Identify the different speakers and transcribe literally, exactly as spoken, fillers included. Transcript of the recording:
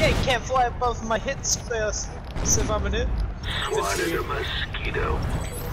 Speaker 1: Yeah, you can't fly above my hit space if I'm an hit.
Speaker 2: Swatted a mosquito.